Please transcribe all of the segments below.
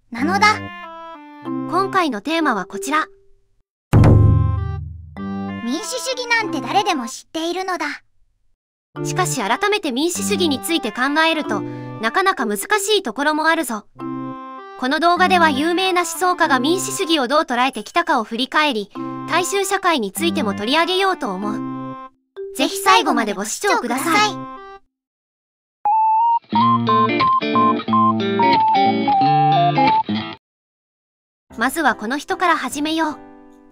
なのだ。 今回のテーマはこちら。 民主主義なんて誰でも知っているのだ。 しかし改めて民主主義について考えると、なかなか難しいところもあるぞ。この動画では有名な思想家が民主主義をどう捉えてきたかを振り返り、大衆社会についても取り上げようと思う。ぜひ最後までご視聴ください。まずはこの人から始めよう。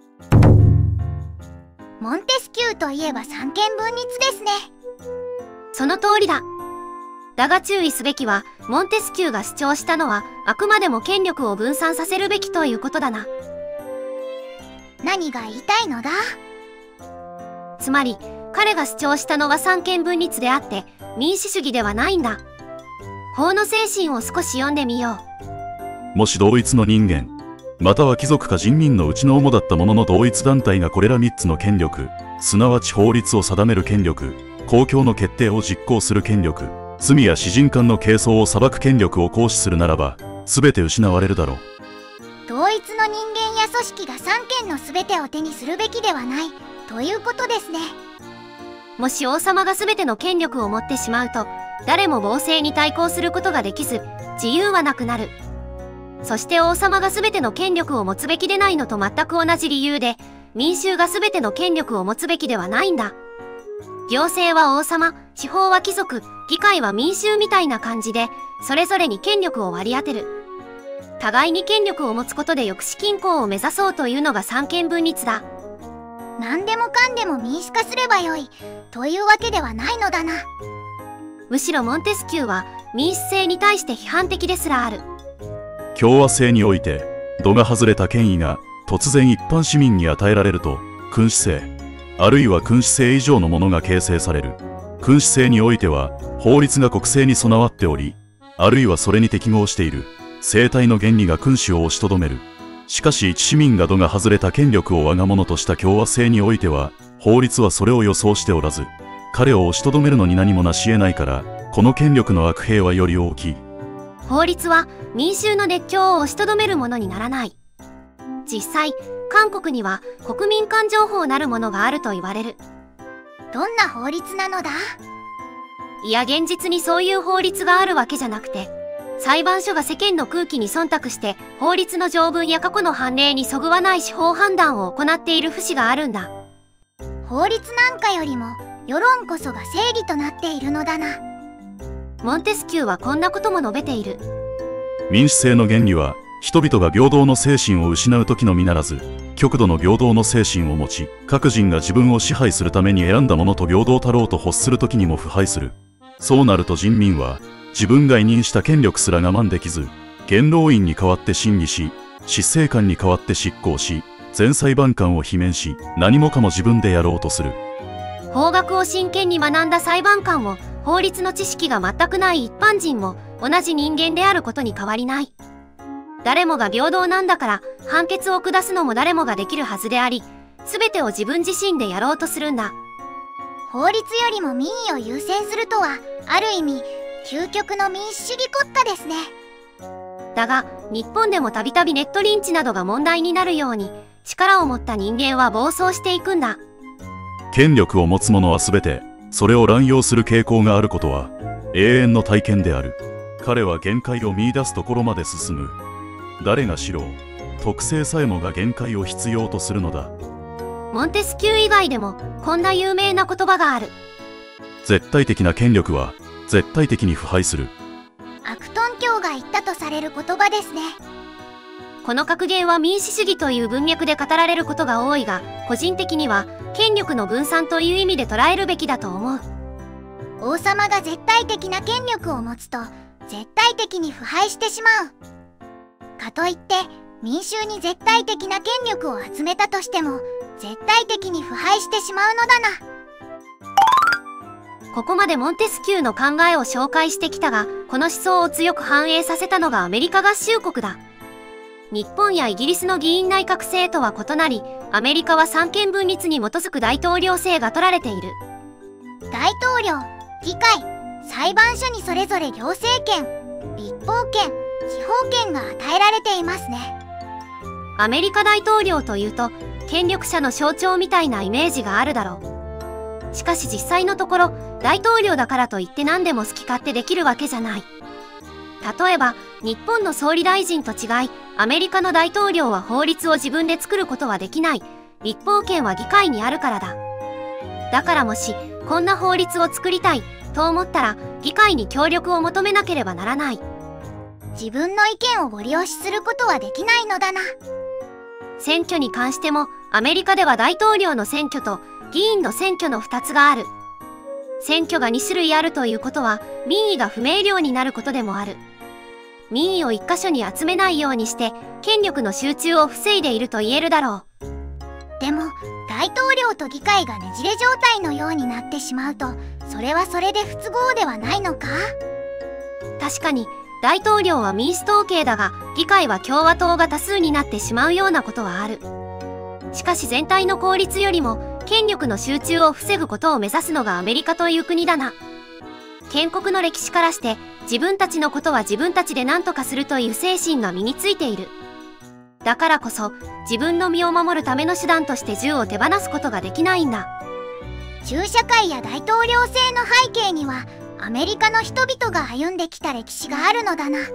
モンテスキューといえば三権分立ですね。 その通りだ。だが注意すべきは、モンテスキューが主張したのは、あくまでも権力を分散させるべきということだな。 何が言いたいのだ？ つまり、彼が主張したのは三権分立であって、民主主義ではないんだ。法の精神を少し読んでみよう。もし同一の人間、または貴族か人民のうちの主だった者の同一団体がこれら3つの権力、すなわち法律を定める権力、公共の決定を実行する権力、罪や私人間の係争を裁く権力を行使するならば、全て失われるだろう。 同一の人間や組織が三権の全てを手にするべきではないということですね。 もし王様が全ての権力を持ってしまうと、誰も暴政に対抗することができず、自由はなくなる。そして王様が全ての権力を持つべきでないのと全く同じ理由で、民衆が全ての権力を持つべきではないんだ。行政は王様、司法は貴族、議会は民衆みたいな感じで、それぞれに権力を割り当てる。互いに権力を持つことで抑止均衡を目指そうというのが三権分立だ。 何でもかんでも民主化すればよいというわけではないのだな。 むしろモンテスキューは民主制に対して批判的ですらある。 共和制において、度が外れた権威が突然一般市民に与えられると、君主制、あるいは君主制以上のものが形成される。君主制においては、法律が国政に備わっており、あるいはそれに適合している、政体の原理が君主を押しとどめる。しかし一市民が度が外れた権力を我が物とした共和制においては、法律はそれを予想しておらず、彼を押しとどめるのに何もなし得ないから、この権力の悪弊はより大きい。 法律は民衆の熱狂を押しとどめるものにならない。実際、韓国には国民感情法なるものがあると言われる。 どんな法律なのだ？ いや現実にそういう法律があるわけじゃなくて、裁判所が世間の空気に忖度して法律の条文や過去の判例にそぐわない司法判断を行っている節があるんだ。 法律なんかよりも世論こそが正義となっているのだな。 モンテスキューはこんなことも述べている。 民主制の原理は、人々が平等の精神を失う時のみならず、極度の平等の精神を持ち、各人が自分を支配するために選んだものと平等たろうと欲する時にも腐敗する。そうなると人民は、自分が委任した権力すら我慢できず、元老院に代わって審議し、執政官に代わって執行し、全裁判官を罷免し、何もかも自分でやろうとする。 法学を真剣に学んだ裁判官も、法律の知識が全くない一般人も同じ人間であることに変わりない。誰もが平等なんだから判決を下すのも誰もができるはずであり、全てを自分自身でやろうとするんだ。 法律よりも民意を優先するとは、ある意味究極の民主主義国家ですね。 だが日本でもたびたびネットリンチなどが問題になるように、力を持った人間は暴走していくんだ。 権力を持つ者は全てそれを乱用する傾向があることは永遠の体験である。彼は限界を見出すところまで進む。誰がしろ特性さえもが限界を必要とするのだ。 モンテスキュー以外でもこんな有名な言葉がある。 絶対的な権力は絶対的に腐敗する。 アクトン教が言ったとされる言葉ですね。 この格言は民主主義という文脈で語られることが多いが、個人的には権力の分散という意味で捉えるべきだと思う。 王様が絶対的な権力を持つと絶対的に腐敗してしまう。かといって民衆に絶対的な権力を集めたとしても絶対的に腐敗してしまうのだな。 ここまでモンテスキューの考えを紹介してきたが、この思想を強く反映させたのがアメリカ合衆国だ。日本やイギリスの議院内閣制とは異なり、アメリカは三権分立に基づく大統領制が取られている。 大統領、議会、裁判所にそれぞれ行政権、立法権、 司法権が与えられていますね。 アメリカ大統領というと権力者の象徴みたいなイメージがあるだろう。しかし実際のところ大統領だからといって何でも好き勝手できるわけじゃない。例えば日本の総理大臣と違いアメリカの大統領は法律を自分で作ることはできない。立法権は議会にあるからだ。だからもしこんな法律を作りたいと思ったら議会に協力を求めなければならない。 自分の意見をご利用しすることはできないのだな。 選挙に関してもアメリカでは大統領の選挙と議員の選挙の2つがある。選挙が2種類あるということは民意が不明瞭になることでもある。民意を一箇所に集めないようにして権力の集中を防いでいると言えるだろう。 でも大統領と議会がねじれ状態のようになってしまうとそれはそれで不都合ではないのか？ 確かに大統領は民主党系だが議会は共和党が多数になってしまうようなことはある。しかし全体の効率よりも権力の集中を防ぐことを目指すのがアメリカという国だな。建国の歴史からして自分たちのことは自分たちで何とかするという精神が身についている。だからこそ自分の身を守るための手段として銃を手放すことができないんだ。 銃社会や大統領制の背景にはアメリカの人々が歩んできた歴史があるのだな。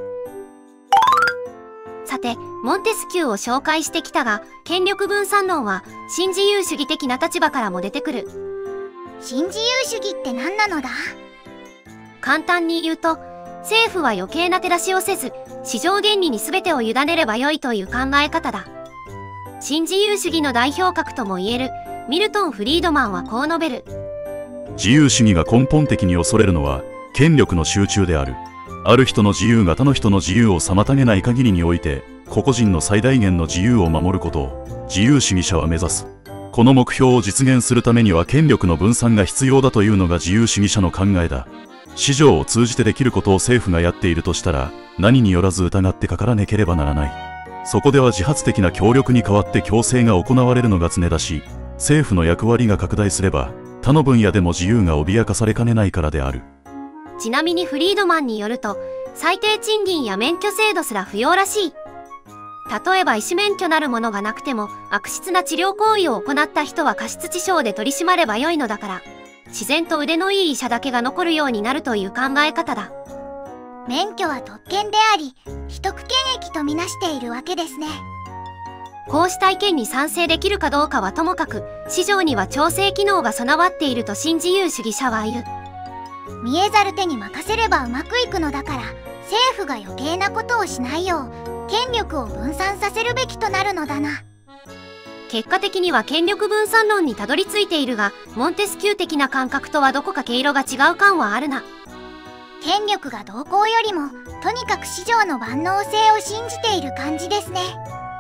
さてモンテスキューを紹介してきたが権力分散論は新自由主義的な立場からも出てくる。 新自由主義って何なのだ？ 簡単に言うと政府は余計な手出しをせず市場原理に全てを委ねればよいという考え方だ。新自由主義の代表格ともいえるミルトン・フリードマンはこう述べる。 自由主義が根本的に恐れるのは権力の集中である。ある人の自由が他の人の自由を妨げない限りにおいて個々人の最大限の自由を守ることを自由主義者は目指す。この目標を実現するためには権力の分散が必要だというのが自由主義者の考えだ。市場を通じてできることを政府がやっているとしたら何によらず疑ってかからなければならない。そこでは自発的な協力に代わって強制が行われるのが常だし、政府の役割が拡大すれば他の分野でも自由が脅かされかねないからである。 ちなみにフリードマンによると最低賃金や免許制度すら不要らしい。例えば医師免許なるものがなくても悪質な治療行為を行った人は過失致傷で取り締まればよいのだから自然と腕のいい医者だけが残るようになるという考え方だ。 免許は特権であり秘匿権益とみなしているわけですね。 こうした意見に賛成できるかどうかはともかく市場には調整機能が備わっていると新自由主義者は言う。 見えざる手に任せればうまくいくのだから政府が余計なことをしないよう権力を分散させるべきとなるのだな。 結果的には権力分散論にたどり着いているがモンテスキュー的な感覚とはどこか毛色が違う感はあるな。 権力がどうこうよりもとにかく市場の万能性を信じている感じですね。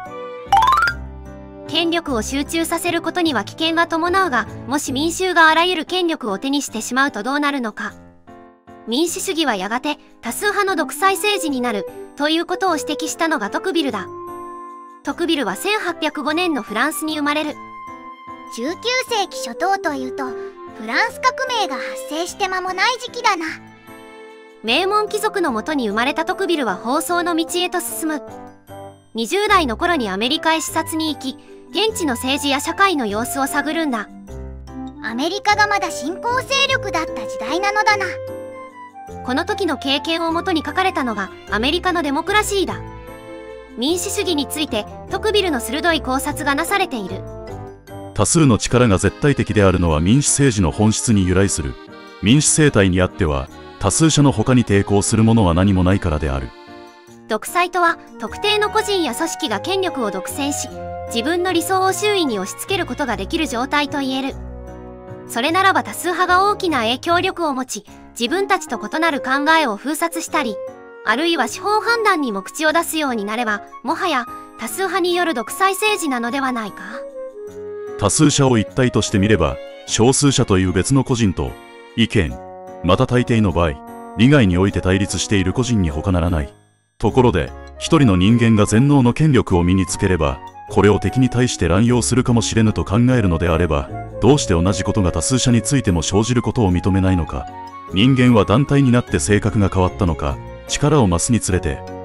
権力を集中させることには危険が伴うがもし民衆があらゆる権力を手にしてしまうとどうなるのか。民主主義はやがて多数派の独裁政治になるということを指摘したのがトクビルだ。トクビルは1805年のフランスに生まれる。 19世紀初頭というとフランス革命が発生して間もない時期だな。 名門貴族のもとに生まれたトクビルは放送の道へと進む。20代の頃にアメリカへ視察に行き現地の政治や社会の様子を探るんだ。 アメリカがまだ新興勢力だった時代なのだな。 この時の経験をもとに書かれたのがアメリカのデモクラシーだ。民主主義についてトクビルの鋭い考察がなされている。 多数の力が絶対的であるのは民主政治の本質に由来する。民主政体にあっては多数者の他に抵抗するものは何もないからである。 独裁とは特定の個人や組織が権力を独占し自分の理想を周囲に押し付けることができる状態と言える。それならば多数派が大きな影響力を持ち自分たちと異なる考えを封殺したりあるいは司法判断にも口を出すようになればもはや多数派による独裁政治なのではないか。 多数者を一体として見れば少数者という別の個人と意見また大抵の場合利害において対立している個人に他ならない。ところで一人の人間が全能の権力を身につければこれを敵に対して乱用するかもしれぬと考えるのであればどうして同じことが多数者についても生じることを認めないのか。人間は団体になって性格が変わったのか力を増すにつれて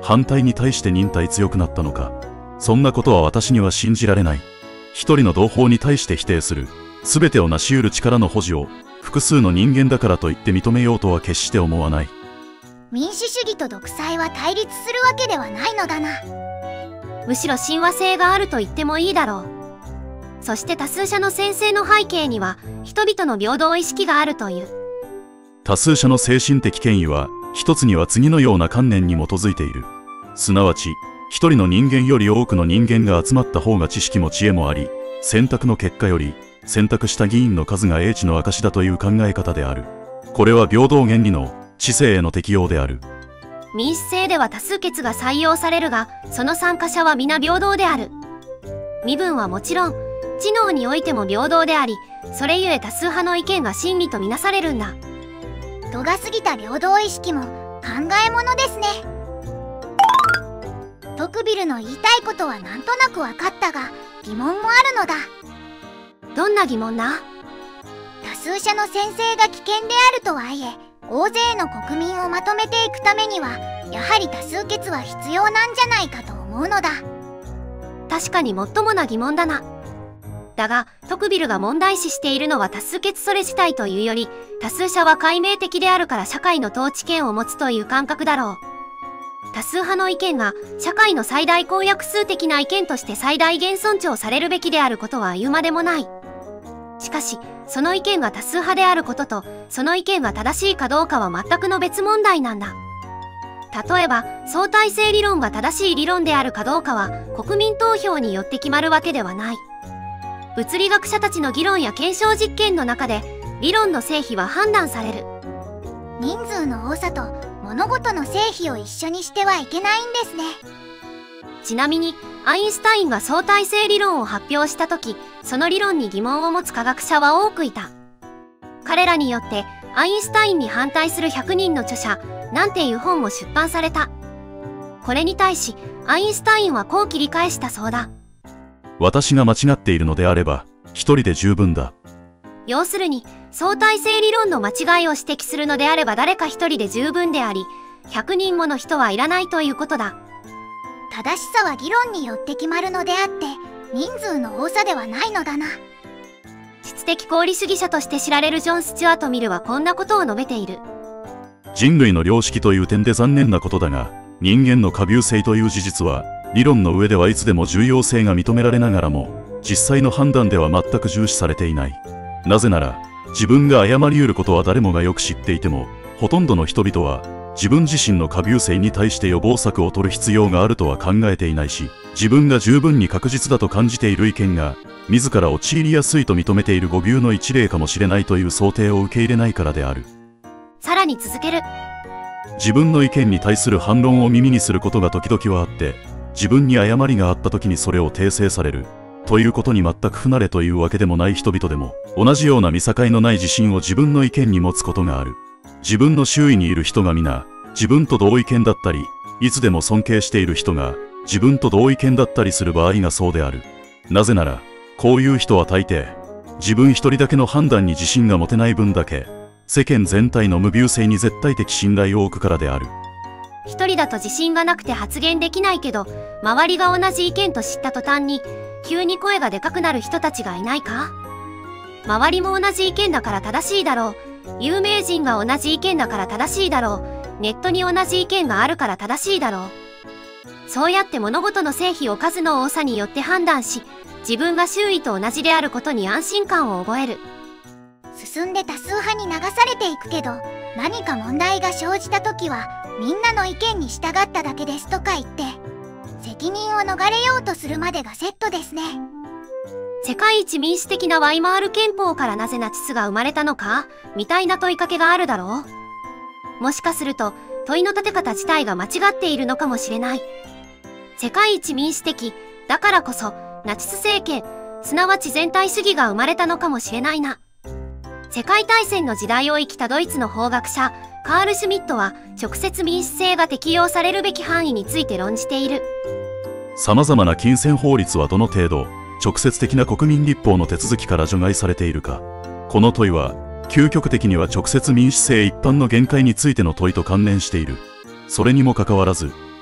反対に対して忍耐強くなったのか。そんなことは私には信じられない。一人の同胞に対して否定する、全てを成し得る力の保持を複数の人間だからといって認めようとは決して思わない。 民主主義と独裁は対立するわけではないのだな。 むしろ親和性があると言ってもいいだろう。そして多数者の専制の背景には人々の平等意識があるという。 多数者の精神的権威は一つには次のような観念に基づいている。すなわち一人の人間より多くの人間が集まった方が知識も知恵もあり、選択の結果より選択した議員の数が英知の証だという考え方である。これは平等原理の知性への適用である。 民主制では多数決が採用されるが、その参加者は皆平等である。身分はもちろん知能においても平等であり、それゆえ多数派の意見が真理とみなされるんだ。 度が過ぎた平等意識も考えものですね。トクビルの言いたいことはなんとなく分かったが、疑問もあるのだ。 どんな疑問だ？ 多数者の専制が危険であるとはいえ、大勢の国民をまとめていくためにはやはり多数決は必要なんじゃないかと思うのだ。 確かにもっともな疑問だな。だがトクビルが問題視しているのは多数決それ自体というより、多数者は解明的であるから社会の統治権を持つという感覚だろう。多数派の意見が社会の最大公約数的な意見として最大限尊重されるべきであることは言うまでもない。しかしその意見が多数派であることとその意見が正しいかどうかは全くの別問題なんだ。例えば相対性理論が正しい理論であるかどうかは国民投票によって決まるわけではない。物理学者たちの議論や検証実験の中で理論の成否は判断される。 人数の多さと物事の成否を一緒にしてはいけないんですね。 ちなみにアインシュタインが相対性理論を発表した時、その理論に疑問を持つ科学者は多くいた。彼らによってアインシュタインに反対する100人の著者なんていう本も出版された。これに対しアインシュタインはこう切り返したそうだ。 私が間違っているのであれば一人で十分だ。 要するに相対性理論の間違いを指摘するのであれば誰か一人で十分であり、100人もの人はいらないということだ。 正しさは議論によって決まるのであって人数の多さではないのだな。 質的功利主義者として知られるジョン・スチュアート・ミルはこんなことを述べている。 人類の良識という点で残念なことだが、人間の過敏性という事実は理論の上ではいつでも重要性が認められながらも実際の判断では全く重視されていない。なぜなら自分が誤り得ることは誰もがよく知っていても、ほとんどの人々は自分自身の過敏性に対して予防策を取る必要があるとは考えていないし、自分が十分に確実だと感じている意見が自ら陥りやすいと認めている誤謬の一例かもしれないという想定を受け入れないからである。 さらに続ける。 自分の意見に対する反論を耳にすることが時々はあって、自分に誤りがあった時にそれを訂正されるということに全く不慣れというわけでもない人々でも、同じような見境のない自信を自分の意見に持つことがある。自分の周囲にいる人が皆自分と同意見だったり、いつでも尊敬している人が自分と同意見だったりする場合がそうである。なぜならこういう人は大抵自分一人だけの判断に自信が持てない分だけ世間全体の無謬性に絶対的信頼を置くからである。 一人だと自信がなくて発言できないけど、周りが同じ意見と知った途端に急に声がでかくなる人たちがいないか？周りも同じ意見だから正しいだろう。有名人が同じ意見だから正しいだろう。ネットに同じ意見があるから正しいだろう。そうやって物事の成否を数の多さによって判断し、自分が周囲と同じであることに安心感を覚える。 進んで多数派に流されていくけど、何か問題が生じた時はみんなの意見に従っただけですとか言って責任を逃れようとするまでがセットですね。 世界一民主的なワイマール憲法からなぜナチスが生まれたのかみたいな問いかけがあるだろう。もしかすると問いの立て方自体が間違っているのかもしれない。世界一民主的だからこそナチス政権、すなわち全体主義が生まれたのかもしれないな。世界大戦の時代を生きたドイツの法学者カール・シュミットは直接民主制が適用されるべき範囲について論じている。 様々な金銭法律はどの程度直接的な国民立法の手続きから除外されているか。この問いは究極的には直接民主制一般の限界についての問いと関連している。それにもかかわらず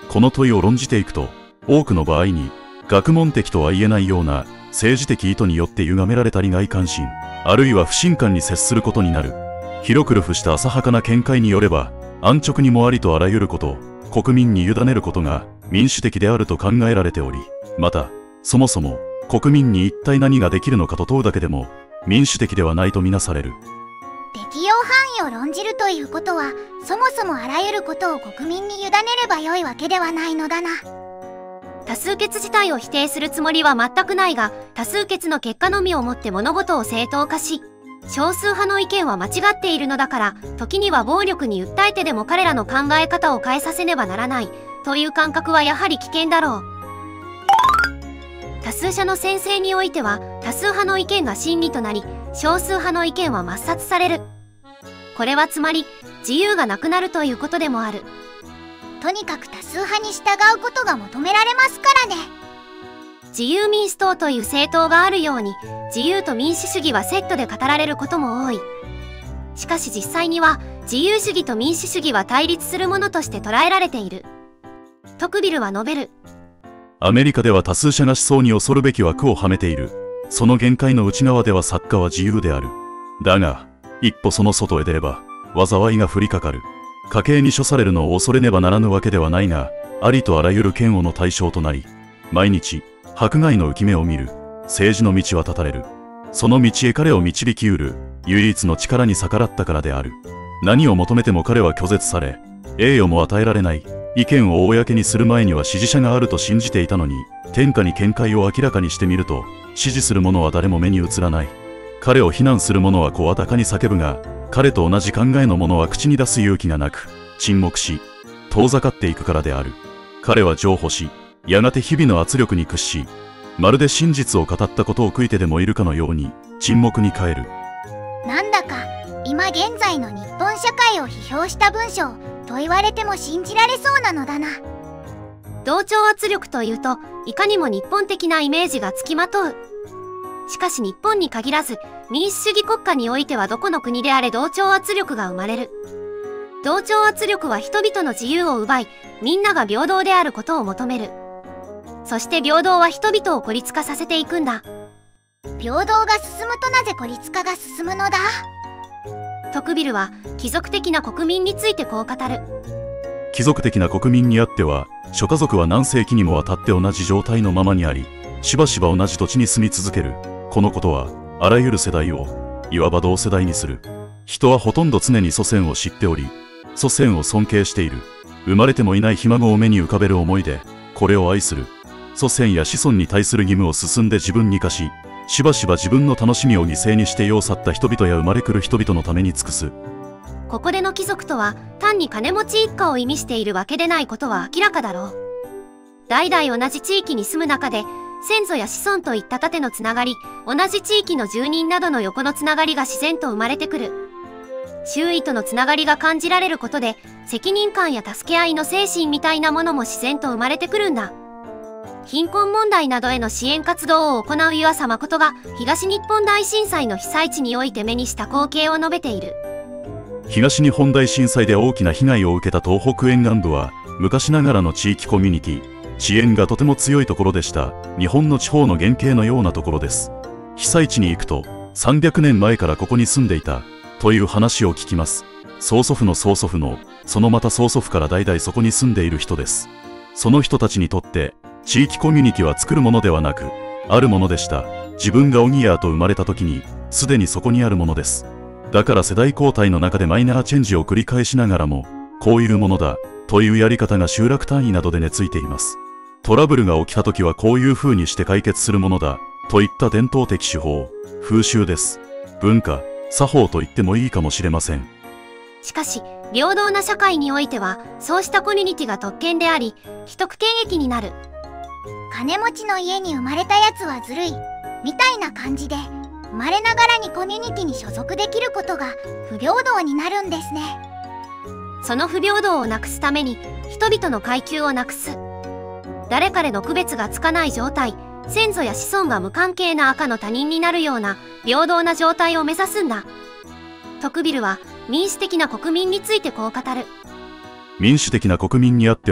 この問いを論じていくと、多くの場合に、学問的とは言えないような政治的意図によって歪められた利害関心、あるいは不信感に接することになる。広く流布した浅はかな見解によれば、安直にもありとあらゆることを国民に委ねることが民主的であると考えられており、また、そもそも国民に一体何ができるのかと問うだけでも民主的ではないとみなされる。 適用範囲を論じるということは、そもそもあらゆることを国民に委ねればよいわけではないのだな。 多数決自体を否定するつもりは全くないが、多数決の結果のみをもって物事を正当化し、少数派の意見は間違っているのだから、時には暴力に訴えてでも彼らの考え方を変えさせねばならないという感覚はやはり危険だろう。多数者の専制においては、多数派の意見が真理となり、少数派の意見は抹殺される。これはつまり自由がなくなるということでもある。 とにかく多数派に従うことが求められますからね。 自由民主党という政党があるように、自由と民主主義はセットで語られることも多い。しかし実際には自由主義と民主主義は対立するものとして捉えられている。トクビルは述べる。 アメリカでは多数者が思想に恐るべき枠をはめている。その限界の内側では作家は自由である。だが、一歩その外へ出れば、災いが降りかかる。家計に処されるのを恐れねばならぬわけではないが、ありとあらゆる嫌悪の対象となり、毎日、迫害の浮き目を見る。政治の道は断たれる。その道へ彼を導きうる、唯一の力に逆らったからである。何を求めても彼は拒絶され、栄誉も与えられない。意見を公にする前には支持者があると信じていたのに、天下に見解を明らかにしてみると、支持する者は誰も目に映らない。彼を非難する者は声高に叫ぶが、彼と同じ考えの者は口に出す勇気がなく、沈黙し、遠ざかっていくからである。彼は譲歩し、やがて日々の圧力に屈し、まるで真実を語ったことを悔いてでもいるかのように、沈黙に帰る。 なんだか、今現在の日本社会を批評した文章と言われても信じられそうなのだな。 同調圧力というと、いかにも日本的なイメージがつきまとう。しかし日本に限らず、民主主義国家においてはどこの国であれ同調圧力が生まれる。同調圧力は人々の自由を奪い、みんなが平等であることを求める。そして平等は人々を孤立化させていくんだ。 平等が進むとなぜ孤立化が進むのだ。 トクビルは貴族的な国民についてこう語る。 貴族的な国民にあっては、諸家族は何世紀にもわたって同じ状態のままにあり、しばしば同じ土地に住み続ける。このことは、あらゆる世代を、いわば同世代にする。人はほとんど常に祖先を知っており、祖先を尊敬している。生まれてもいないひ孫を目に浮かべる思いで、これを愛する。祖先や子孫に対する義務を進んで自分に課し、しばしば自分の楽しみを犠牲にして世を去った人々や生まれ来る人々のために尽くす。 ここでの貴族とは、単に金持ち一家を意味しているわけでないことは明らかだろう。代々同じ地域に住む中で、先祖や子孫といった縦のつながり、同じ地域の住人などの横のつながりが自然と生まれてくる。周囲とのつながりが感じられることで、責任感や助け合いの精神みたいなものも自然と生まれてくるんだ。貧困問題などへの支援活動を行う湯浅誠が、東日本大震災の被災地において目にした光景を述べている。 東日本大震災で大きな被害を受けた東北沿岸部は、昔ながらの地域コミュニティ、支援がとても強いところでした。日本の地方の原型のようなところです。被災地に行くと、300年前からここに住んでいた、という話を聞きます。曽祖父の曽祖父の、そのまた曽祖父から代々そこに住んでいる人です。その人たちにとって、地域コミュニティは作るものではなく、あるものでした。自分がオギヤーと生まれた時に、すでにそこにあるものです。だから世代交代の中でマイナーチェンジを繰り返しながらも、こういうものだ、というやり方が集落単位などで根付いています。トラブルが起きた時はこういう風にして解決するものだ、といった伝統的手法、風習です。文化、作法と言ってもいいかもしれません。 しかし、平等な社会においては、そうしたコミュニティが特権であり、既得権益になる。 金持ちの家に生まれたやつはずるい、みたいな感じで、生まれながらにコミュニティに所属できることが不平等になるんですね。 その不平等をなくすために、人々の階級をなくす。誰彼の区別がつかない状態、先祖や子孫が無関係な赤の他人になるような平等な状態を目指すんだ。トクビルは民主的な国民についてこう語る。 民主的な国民にあっては、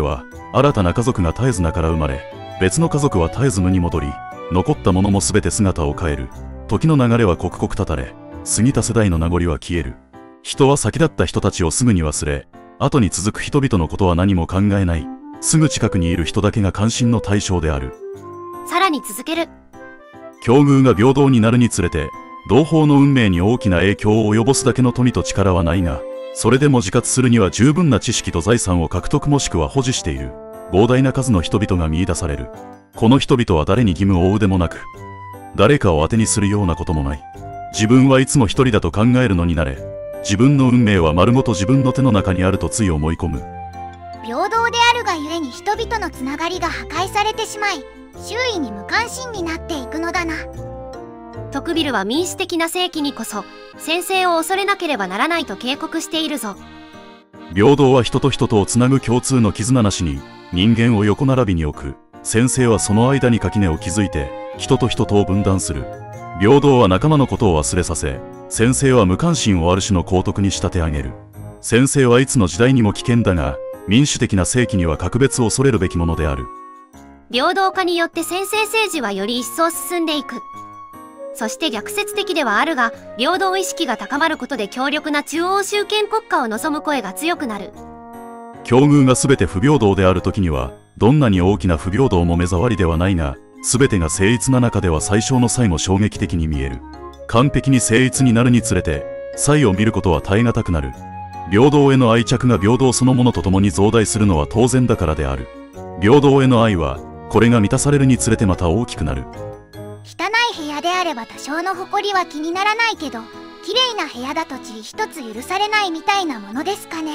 新たな家族が絶えず名から生まれ、別の家族は絶えず無に戻り、残ったものも全て姿を変える。時の流れは刻々たたれ、過ぎた世代の名残は消える。人は先立った人たちをすぐに忘れ、後に続く人々のことは何も考えない。すぐ近くにいる人だけが関心の対象である。 さらに続ける。 境遇が平等になるにつれて、同胞の運命に大きな影響を及ぼすだけの富と力はないが、それでも自活するには十分な知識と財産を獲得もしくは保持している。膨大な数の人々が見出される。この人々は誰に義務を負うでもなく、誰かを当てにするようなこともない。自分はいつも一人だと考えるのになれ、自分の運命は丸ごと自分の手の中にあるとつい思い込む。 平等であるがゆえに人々のつながりが破壊されてしまい、周囲に無関心になっていくのだな。 トクビルは民主的な世紀にこそ専制を恐れなければならないと警告しているぞ。 平等は人と人とをつなぐ共通の絆なしに人間を横並びに置く。専制はその間に垣根を築いて人と人とを分断する。平等は仲間のことを忘れさせ、専制は無関心をある種の公徳に仕立て上げる。専制はいつの時代にも危険だが、民主的な世紀には格別恐れるべきものである。 平等化によって専制政治はより一層進んでいく。そして逆説的ではあるが、平等意識が高まることで強力な中央集権国家を望む声が強くなる。 境遇が全て不平等であるときには、どんなに大きな不平等も目障りではないが、全てが誠実な中では最小の差も衝撃的に見える。完璧に誠実になるにつれて、差異を見ることは耐え難くなる。平等への愛着が平等そのものとともに増大するのは当然だからである。平等への愛は、これが満たされるにつれてまた大きくなる。 汚い部屋であれば多少の埃は気にならないけど、綺麗な部屋だと塵一つ許されないみたいなものですかね。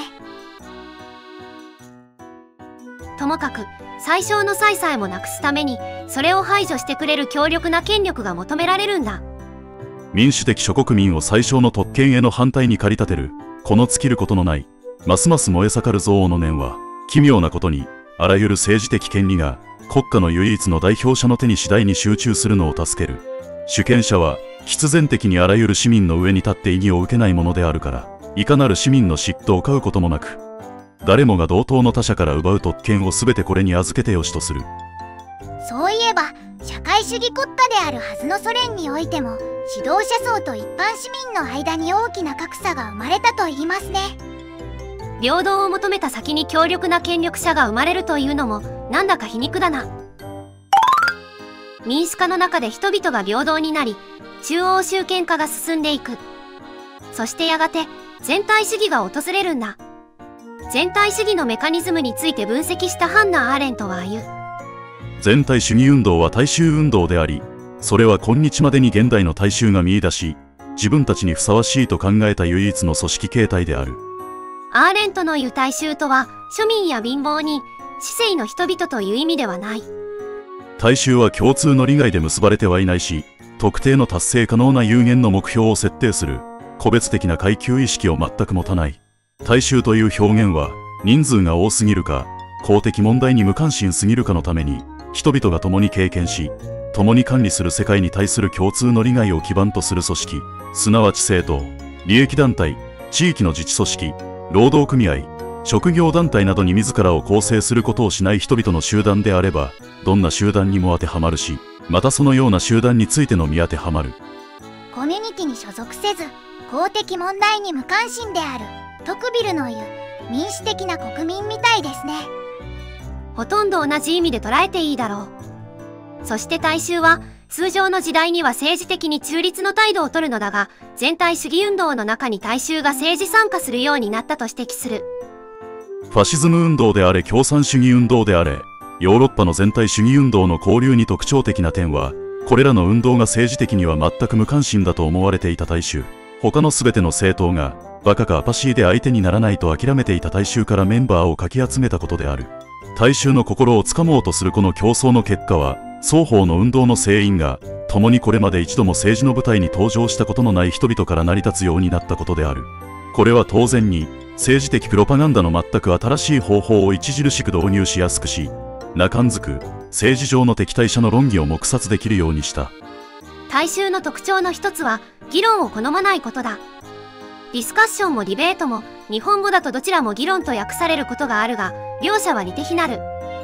ともかく最小の差異さえもなくすために、それを排除してくれる強力な権力が求められるんだ。 民主的諸国民を最小の特権への反対に駆り立てる、この尽きることのない、ますます燃え盛る憎悪の念は、奇妙なことに、あらゆる政治的権利が、国家の唯一の代表者の手に次第に集中するのを助ける。主権者は、必然的にあらゆる市民の上に立って異議を受けないものであるから、いかなる市民の嫉妬を買うこともなく、誰もが同等の他者から奪う特権を全てこれに預けてよしとする。 そういえば、社会主義国家であるはずのソ連においても、指導者層と一般市民の間に大きな格差が生まれたと言いますね。 平等を求めた先に強力な権力者が生まれるというのもなんだか皮肉だな。民主化の中で人々が平等になり、中央集権化が進んでいく。そしてやがて全体主義が訪れるんだ。全体主義のメカニズムについて分析したハンナ・アーレントは言う。 全体主義運動は大衆運動であり、それは今日までに現代の大衆が見出し、自分たちにふさわしいと考えた唯一の組織形態である。 アーレントの言う大衆とは、庶民や貧乏人、市井の人々という意味ではない。 大衆は共通の利害で結ばれてはいないし、特定の達成可能な有限の目標を設定する、個別的な階級意識を全く持たない。大衆という表現は、人数が多すぎるか、公的問題に無関心すぎるかのために、人々が共に経験し、共に管理する世界に対する共通の利害を基盤とする組織、すなわち政党、利益団体、地域の自治組織、労働組合、職業団体などに自らを構成することをしない人々の集団であれば、どんな集団にも当てはまるし、またそのような集団についての見当てはまる。 コミュニティに所属せず、公的問題に無関心である、トクビルの言う、民主的な国民みたいですね。 ほとんど同じ意味で捉えていいだろう。そして大衆は、通常の時代には政治的に中立の態度を取るのだが、全体主義運動の中に大衆が政治参加するようになったと指摘する。 ファシズム運動であれ共産主義運動であれ、ヨーロッパの全体主義運動の交流に特徴的な点は、これらの運動が政治的には全く無関心だと思われていた大衆、他の全ての政党が、バカかアパシーで相手にならないと諦めていた大衆からメンバーをかき集めたことである。大衆の心をつかもうとするこの競争の結果は、双方の運動の成員が、共にこれまで一度も政治の舞台に登場したことのない人々から成り立つようになったことである。これは当然に、政治的プロパガンダの全く新しい方法を著しく導入しやすくし、中んづく、政治上の敵対者の論議を黙殺できるようにした。 大衆の特徴の一つは、議論を好まないことだ。ディスカッションもディベートも、日本語だとどちらも議論と訳されることがあるが、両者は似て非なる。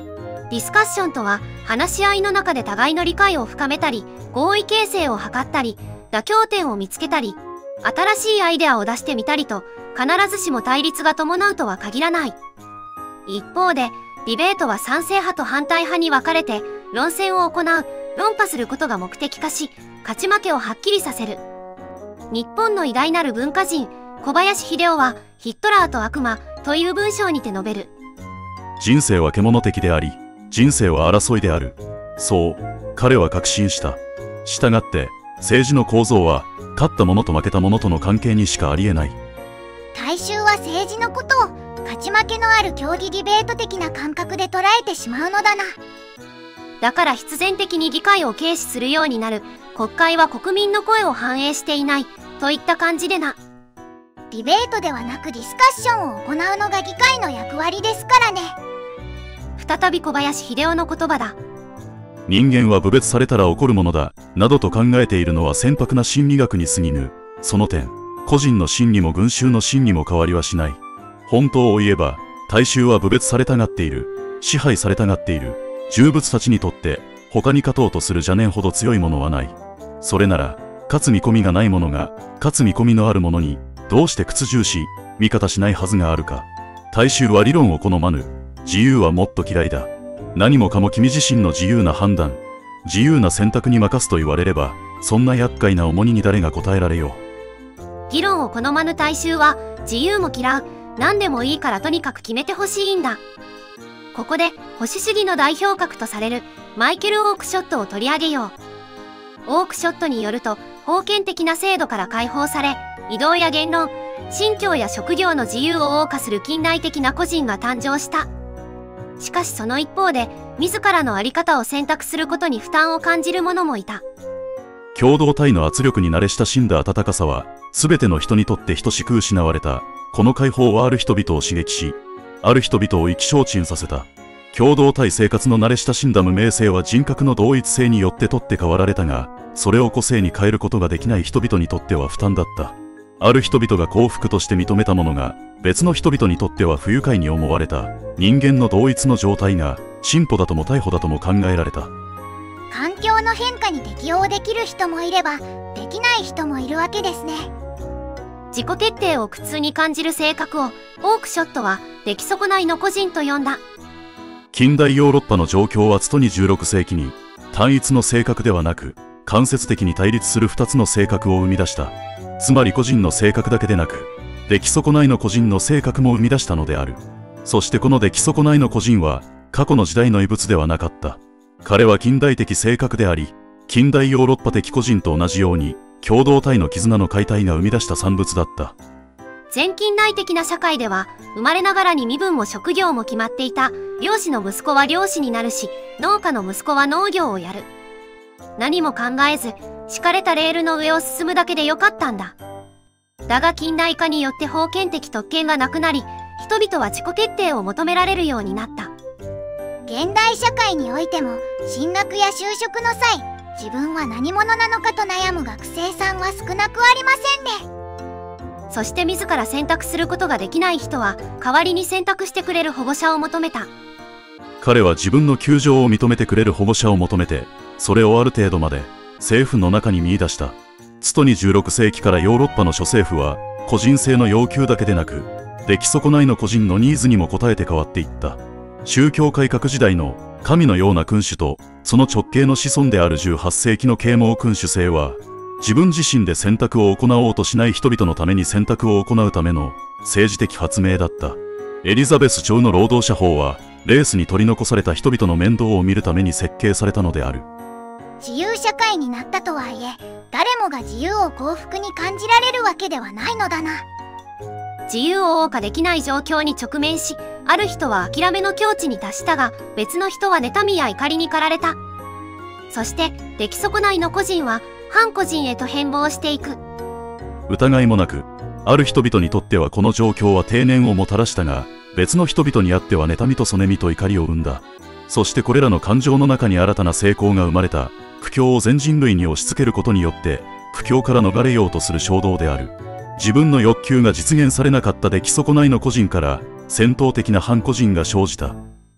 ディスカッションとは、話し合いの中で互いの理解を深めたり、合意形成を図ったり、妥協点を見つけたり、新しいアイデアを出してみたりと、必ずしも対立が伴うとは限らない。一方で、ディベートは賛成派と反対派に分かれて、論戦を行う、論破することが目的化し、勝ち負けをはっきりさせる。日本の偉大なる文化人、小林秀夫は、ヒットラーと悪魔という文章にて述べる。 人生は獣的であり、人生は争いである。そう彼は確信した。したがって政治の構造は勝った者と負けた者との関係にしかありえない。 大衆は政治のことを勝ち負けのある競技ディベート的な感覚で捉えてしまうのだな。 だから必然的に議会を軽視するようになる。国会は国民の声を反映していないといった感じでな。 ディベートではなくディスカッションを行うのが議会の役割ですからね。 再び小林秀夫の言葉だ。 人間は侮蔑されたら怒るものだなどと考えているのは船舶な心理学に過ぎぬ。その点個人の心理も群衆の心理も変わりはしない。本当を言えば大衆は侮蔑されたがっている。支配されたがっている。重物たちにとって他に勝とうとする邪念ほど強いものはない。それなら勝つ見込みがない者が勝つ見込みのある者にどうして屈従し味方しないはずがあるか。大衆は理論を好まぬ。自由はもっと嫌いだ。何もかも君自身の自由な判断、自由な選択に任すと言われれば、そんな厄介な重荷に誰が答えられよう。 議論を好まぬ大衆は自由も嫌う。何でもいいからとにかく決めてほしいんだ。ここで保守主義の代表格とされるマイケル・オークショットを取り上げよう。オークショットによると、封建的な制度から解放され、移動や言論、信教や職業の自由を謳歌する近代的な個人が誕生した。しかしその一方で、自らの在り方を選択することに負担を感じる者もいた。 共同体の圧力に慣れ親しんだ温かさは、すべての人にとって等しく失われた。この解放はある人々を刺激し、ある人々を意気消沈させた。共同体生活の慣れ親しんだ無名性は人格の同一性によって取って代わられたが、それを個性に変えることができない人々にとっては負担だった。ある人々が幸福として認めたものが、別の人々にとっては不愉快に思われた。人間の同一の状態が進歩だとも退歩だとも考えられた。 環境の変化に適応できる人もいればできない人もいるわけですね。 自己決定を苦痛に感じる性格をオークショットは出来損ないの個人と呼んだ。 近代ヨーロッパの状況はつとに16世紀に単一の性格ではなく間接的に対立する2つの性格を生み出した。つまり個人の性格だけでなく出来損ないの個人の性格も生み出したのである。そしてこの出来損ないの個人は過去の時代の遺物ではなかった。彼は近代的性格であり、近代ヨーロッパ的個人と同じように共同体の絆の解体が生み出した産物だった。 前近代的な社会では生まれながらに身分も職業も決まっていた。漁師の息子は漁師になるし、農家の息子は農業をやる。何も考えず敷かれたレールの上を進むだけでよかったんだ。だが近代化によって封建的特権がなくなり、人々は自己決定を求められるようになった。 現代社会においても進学や就職の際、自分は何者なのかと悩む学生さんは少なくありませんね。 そして自ら選択することができない人は代わりに選択してくれる保護者を求めた。 彼は自分の窮状を認めてくれる保護者を求めて、それをある程度まで政府の中に見出した。つとに16世紀からヨーロッパの諸政府は個人性の要求だけでなく出来損ないの個人のニーズにも応えて変わっていった。宗教改革時代の神のような君主とその直系の子孫である18世紀の啓蒙君主制は自分自身で選択を行おうとしない人々のために選択を行うための政治的発明だった。エリザベス朝の労働者法はレースに取り残された人々の面倒を見るために設計されたのである。 自由社会になったとはいえ、誰もが自由を幸福に感じられるわけではないのだな。 自由を謳歌できない状況に直面し、ある人は諦めの境地に達したが、別の人は妬みや怒りに駆られた。そして出来損ないの個人は反個人へと変貌していく。 疑いもなくある人々にとってはこの状況は定年をもたらしたが、別の人々にあっては妬みと嫉みと怒りを生んだ。そしてこれらの感情の中に新たな成功が生まれた。苦境を全人類に押し付けることによって苦境から逃れようとする衝動である。自分の欲求が実現されなかった出来損ないの個人から戦闘的な反個人が生じた。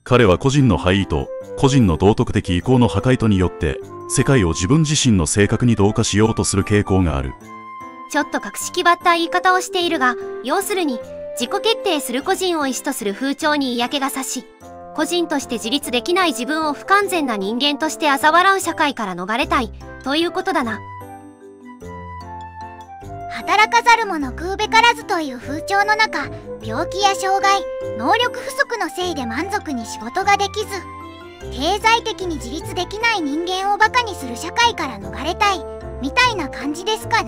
彼は個人の敗意と個人の道徳的意向の破壊とによって世界を自分自身の性格に同化しようとする傾向がある。 ちょっと格式ばった言い方をしているが、要するに自己決定する個人を意思とする風潮に嫌気がさし、個人として自立できない自分を不完全な人間として嘲笑う社会から逃れたいということだな。 働かざる者食うべからずという風潮の中、病気や障害、能力不足のせいで満足に仕事ができず、経済的に自立できない人間をバカにする社会から逃れたいみたいな感じですかね。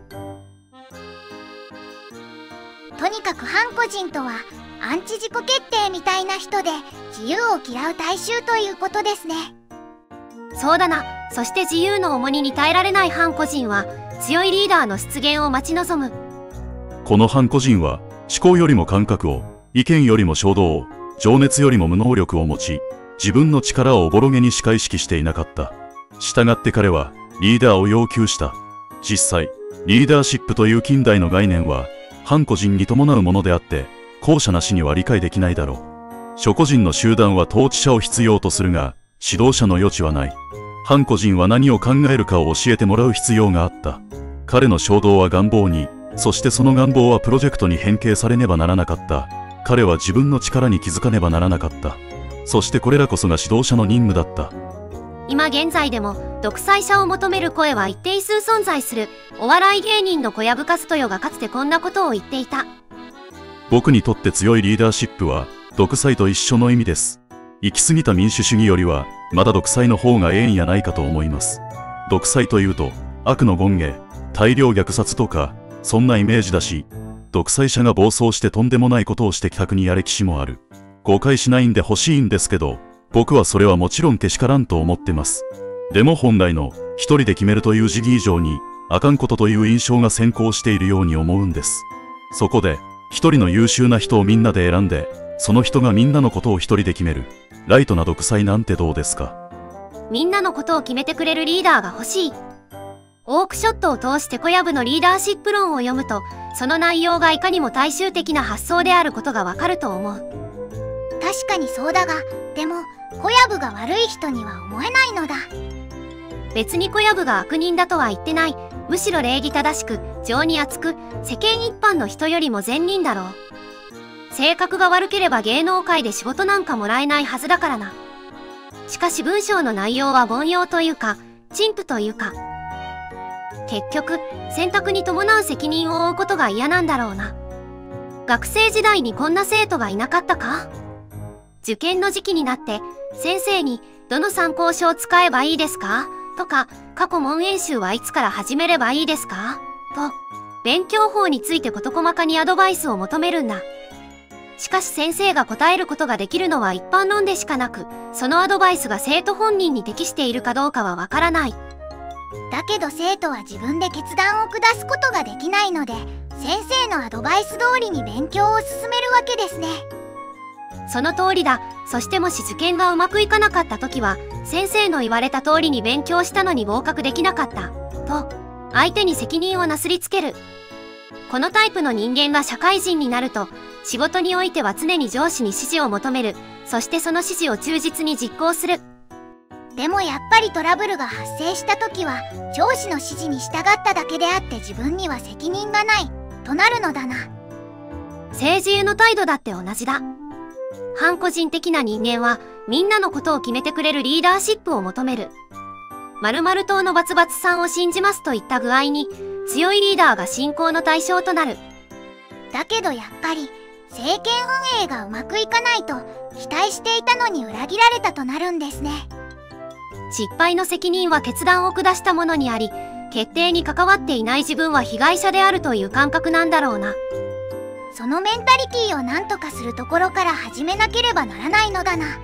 とにかく反個人とはアンチ自己決定みたいな人で自由を嫌う大衆ということですね。 そうだな。そして自由の重荷に耐えられない反個人は強いリーダーの出現を待ち望む。 この反個人は思考よりも感覚を、意見よりも衝動を、情熱よりも無能力を持ち、自分の力をおぼろげにしか意識していなかった。したがって彼はリーダーを要求した。実際リーダーシップという近代の概念は反個人に伴うものであって、後者なしには理解できないだろう。諸個人の集団は統治者を必要とするが、指導者の余地はない。反個人は何を考えるかを教えてもらう必要があった。彼の衝動は願望に、そしてその願望はプロジェクトに変形されねばならなかった。彼は自分の力に気づかねばならなかった。そしてこれらこそが指導者の任務だった。 今現在でも独裁者を求める声は一定数存在する。お笑い芸人の小籔千豊がかつてこんなことを言っていた。 僕にとって強いリーダーシップは独裁と一緒の意味です。行き過ぎた民主主義よりはまだ独裁の方がええんやないかと思います。独裁というと悪の権下、大量虐殺とかそんなイメージだし、独裁者が暴走してとんでもないことをしてきた国や歴史もある。誤解しないんで欲しいんですけど、僕はそれはもちろんけしからんと思ってます。でも本来の一人で決めるという時期以上にあかんことという印象が先行しているように思うんです。そこで一人の優秀な人をみんなで選んで、その人がみんなのことを一人で決めるライトな独裁なんてどうですか。 みんなのことを決めてくれるリーダーが欲しい。オークショットを通して小籔のリーダーシップ論を読むと、その内容がいかにも大衆的な発想であることがわかると思う。 確かにそうだが、でも小籔が悪い人には思えないのだ。 別に小籔が悪人だとは言ってない。むしろ礼儀正しく、情に厚く、世間一般の人よりも善人だろう。性格が悪ければ芸能界で仕事なんかもらえないはずだからな。しかし文章の内容は凡庸というか、陳腐というか。結局、選択に伴う責任を負うことが嫌なんだろうな。学生時代にこんな生徒がいなかったか？受験の時期になって、先生に、どの参考書を使えばいいですか？とか、過去問演習はいつから始めればいいですか？と、勉強法について事細かにアドバイスを求めるんだ。しかし先生が答えることができるのは一般論でしかなく、そのアドバイスが生徒本人に適しているかどうかはわからない。 だけど生徒は自分で決断を下すことができないので、先生のアドバイス通りに勉強を進めるわけですね。 その通りだ。そしてもし受験がうまくいかなかった時は、先生の言われた通りに勉強したのに合格できなかったと相手に責任をなすりつける。このタイプの人間が社会人になると、仕事においては常に上司に指示を求める。そしてその指示を忠実に実行する。 でもやっぱりトラブルが発生した時は上司の指示に従っただけであって自分には責任がないとなるのだな。 政治への態度だって同じだ。反個人的な人間はみんなのことを決めてくれるリーダーシップを求める。〇〇党のバツバツさんを信じますといった具合に強いリーダーが信仰の対象となる。 だけどやっぱり政権運営がうまくいかないと期待していたのに裏切られたとなるんですね。 失敗の責任は決断を下した者にあり、決定に関わっていない自分は被害者であるという感覚なんだろうな。 そのメンタリティを何とかするところから始めなければならないのだな。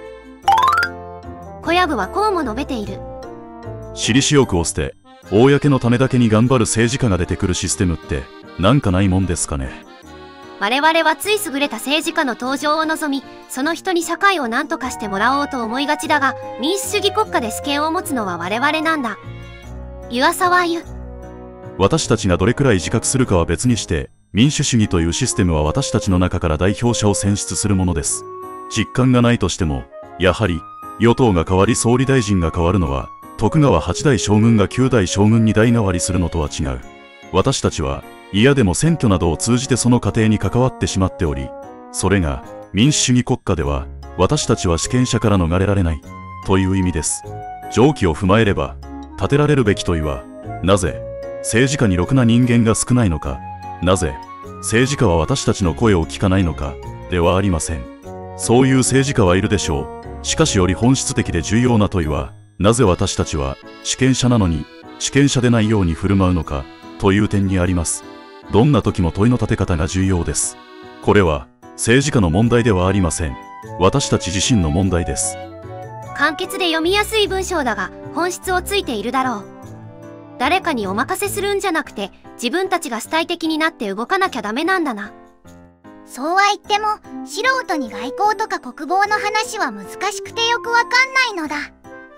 小籔はこうも述べている。 私利私欲を捨て、公のためだけに頑張る政治家が出てくるシステムってなんかないもんですかね。 我々はつい優れた政治家の登場を望み、その人に社会を何とかしてもらおうと思いがちだが、民主主義国家で主権を持つのは我々なんだ。湯浅は言う。 私たちがどれくらい自覚するかは別にして、民主主義というシステムは私たちの中から代表者を選出するものです。 実感がないとしても、やはり与党が変わり総理大臣が変わるのは、徳川8代将軍が9代将軍に代替わりするのとは違う。私たちは嫌でも選挙などを通じてその過程に関わってしまっており、それが民主主義国家では私たちは主権者から逃れられないという意味です。上記を踏まえれば立てられるべき問いは、なぜ政治家にろくな人間が少ないのか、なぜ政治家は私たちの声を聞かないのかではありません。そういう政治家はいるでしょう。しかしより本質的で重要な問いは、なぜ私たちは主権者なのに主権者でないように振る舞うのかという点にあります。どんな時も問いの立て方が重要です。これは政治家の問題ではありません。私たち自身の問題です。 簡潔で読みやすい文章だが本質をついているだろう。誰かにお任せするんじゃなくて自分たちが主体的になって動かなきゃダメなんだな。 そうは言っても素人に外交とか国防の話は難しくてよくわかんないのだ。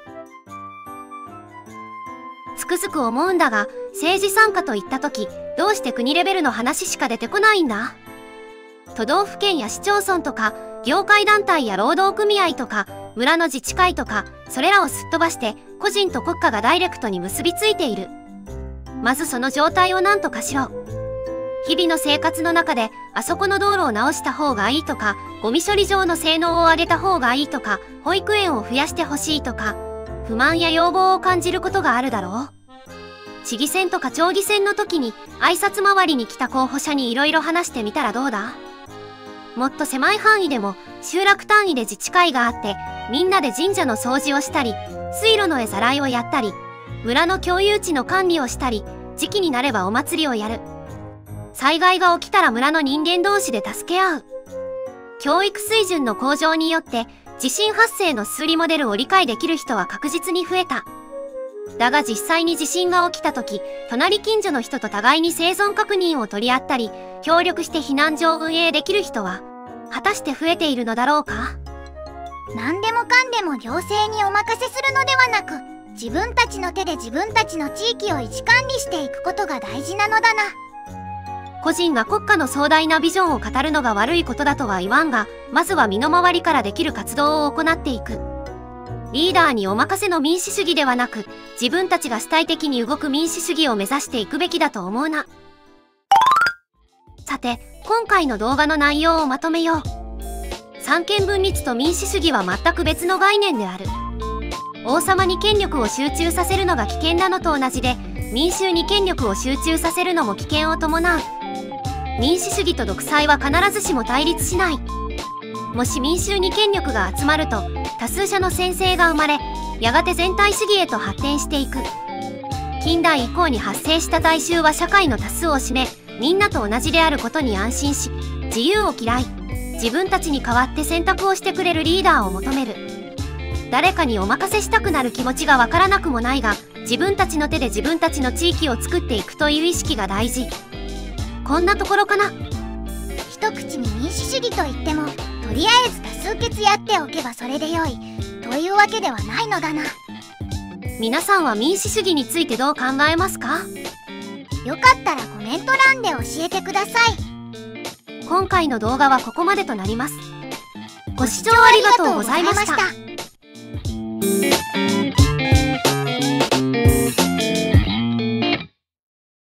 つくづく思うんだが、政治参加といった時どうして国レベルの話しか出てこないんだ。都道府県や市町村とか業界団体や労働組合とか村の自治会とか、それらをすっ飛ばして個人と国家がダイレクトに結びついている。まずその状態を何とかしろ。日々の生活の中であそこの道路を直した方がいいとか、ゴミ処理場の性能を上げた方がいいとか、保育園を増やしてほしいとか、不満や要望を感じることがあるだろう。市議選とか町議選の時に挨拶回りに来た候補者にいろいろ話してみたらどうだ。もっと狭い範囲でも集落単位で自治会があって、みんなで神社の掃除をしたり、水路の絵ざらいをやったり、村の共有地の管理をしたり、時期になればお祭りをやる。災害が起きたら村の人間同士で助け合う。教育水準の向上によって地震発生の数理モデルを理解できる人は確実に増えた。だが実際に地震が起きた時、隣近所の人と互いに生存確認を取り合ったり、協力して避難所を運営できる人は果たして増えているのだろうか。 何でもかんでも行政にお任せするのではなく、自分たちの手で自分たちの地域を維持管理していくことが大事なのだな。 個人が国家の壮大なビジョンを語るのが悪いことだとは言わんが、まずは身の回りからできる活動を行っていく。リーダーにお任せの民主主義ではなく、自分たちが主体的に動く民主主義を目指していくべきだと思うな。さて、今回の動画の内容をまとめよう。三権分立と民主主義は全く別の概念である。王様に権力を集中させるのが危険なのと同じで、民衆に権力を集中させるのも危険を伴う。民主主義と独裁は必ずしも対立しない。もし民衆に権力が集まると、多数者の専制が生まれ、やがて全体主義へと発展していく。近代以降に発生した大衆は社会の多数を占め、みんなと同じであることに安心し、自由を嫌い、自分たちに代わって選択をしてくれるリーダーを求める。誰かにお任せしたくなる気持ちがわからなくもないが、自分たちの手で自分たちの地域を作っていくという意識が大事。こんなところかな。 一口に民主主義といっても、とりあえず多数決やっておけばそれでよいというわけではないのだな。 皆さんは民主主義についてどう考えますか？ よかったらコメント欄で教えてください。 今回の動画はここまでとなります。ご視聴ありがとうございました。